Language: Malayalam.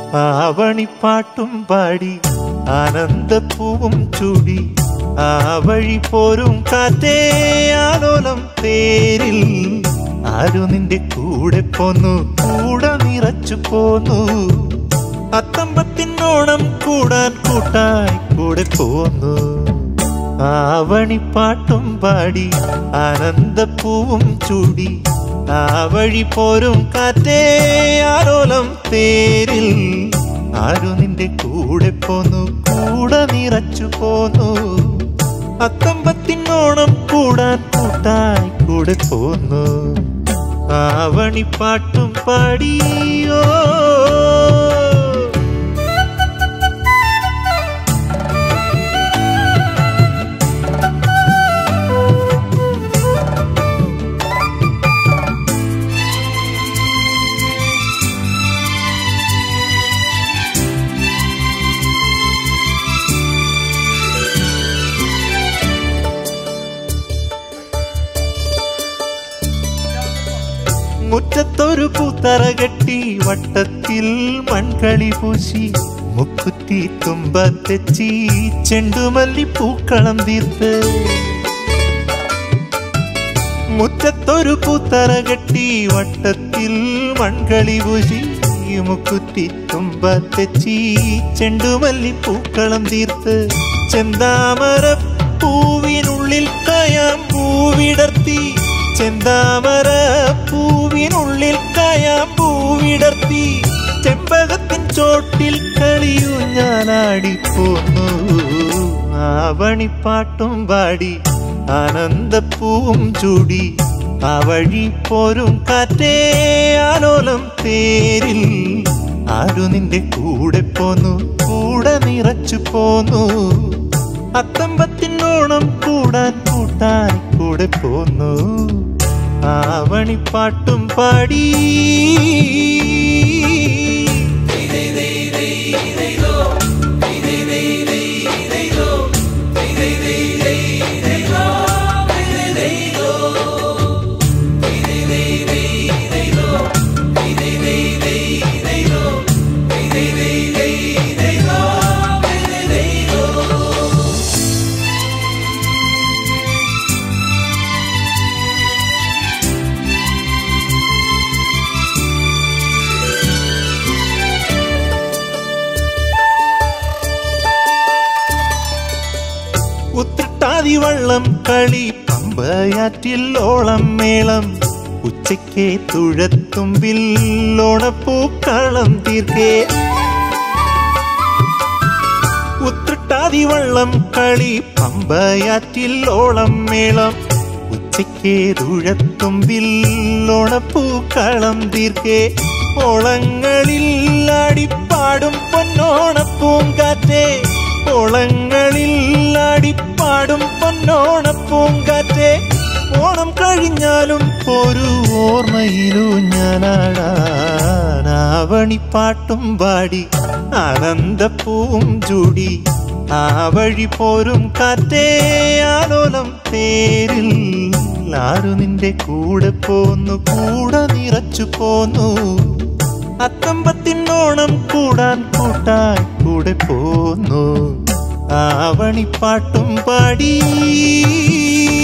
ആവണിപ്പാട്ടും പാടി ആനന്ദപ്പൂവും ചൂടി ആ വഴി പോരും കാറ്റേ ആലോലം തേരിൽ ആരു നിന്റെ കൂടെ പോന്നു കൂടെ നിറച്ചു പോന്നു അത്തമ്പത്തിനോണം കൂടാൻ കൂട്ടായി കൂടെ പോന്നു ആവണിപ്പാട്ടും പാടി ആനന്ദപ്പൂവും ചൂടി ആ വഴി പോരും കാറ്റേ ആലോലം തേരിൽ ആരു നിന്റെ കൂടെ പോന്നു കൂടെ നിറച്ചു പോന്നു അത്തമ്പത്തിനോണം കൂടാൻ കൂട്ടായി കൂടെ പോന്നു ആവണിപ്പാട്ടും പാടിയോ മുറ്റത്തൊരു പൂത്തറ കെട്ടി വട്ടത്തിൽ മൺകളി പൂശി മുക്കുറ്റി തുമ്പത്തെച്ചി ചെണ്ടുമല്ലി പൂക്കളം തീർത്ത് മുറ്റത്തൊരു പൂത്തറ കെട്ടി വട്ടത്തിൽ മൺകളി പൂശി മുക്കുറ്റി തുമ്പത്തെച്ചി ചെണ്ടുമല്ലി പൂക്കളം തീർത്ത് ചെന്താമര പൂവിനുള്ളിൽ കയാം പൂവിടർത്തി ചെന്താമര പൂവിനുള്ളിൽ കയാം പൂവിടർത്തി ചെമ്പകത്തിൻ ചോട്ടിൽ കളിയൂ ഞാനാടിപ്പോന്നു ആവണിപ്പാട്ടും പാടി ആനന്ദപ്പൂവും ചൂടി ആ വഴി പോരും കാറ്റേ ആലോലം തേരിൽ ആരു നിന്റെ കൂടെ പോന്നു കൂടെ നിറച്ചു പോന്നു അത്തമ്പത്തിനോണം കൂടാൻ കൂട്ടായി കൂടെ പോന്നു ആവണിപ്പാട്ടും പാടി ഉത്രട്ടാതിവള്ളം കളി പമ്പയാറ്റിൽ ഓളം മേളം ഉച്ചയ്ക്ക് തുഴത്തുമ്പിൽ ഓണപ്പൂക്കളം തീർക്കേ ഉത്രട്ടാതിവള്ളം കളി പമ്പയാറ്റിൽ ഓളം മേളം ഉച്ചയ്ക്ക് തുഴത്തുമ്പിൽ ഓണപ്പൂക്കളം തീർക്കേ ഓളങ്ങളിൽ ആടിപ്പാടും പൊന്നോണപ്പൂങ്കാറ്റേ ഓളങ്ങളിൽ ആടിപ്പാടും പൊന്നോണപ്പൂങ്കാറ്റേ ഓണം കഴിഞ്ഞാലും ഒരു ഓർമ്മയിലൂ ഞാനാടാൻ ആവണിപ്പാട്ടും പാടി ആനന്ദപ്പൂവും ചൂടി ആ വഴി പോരും കാറ്റേ ആലോലം തേരിൽ ആരു നിന്റെ കൂടെ പോന്നു കൂടെ നിറച്ചു പോന്നു അത്തമ്പത്തിനോണം കൂടാൻ കൂട്ടായി കൂടെ പോന്നു ആവണിപ്പാട്ടും പാടി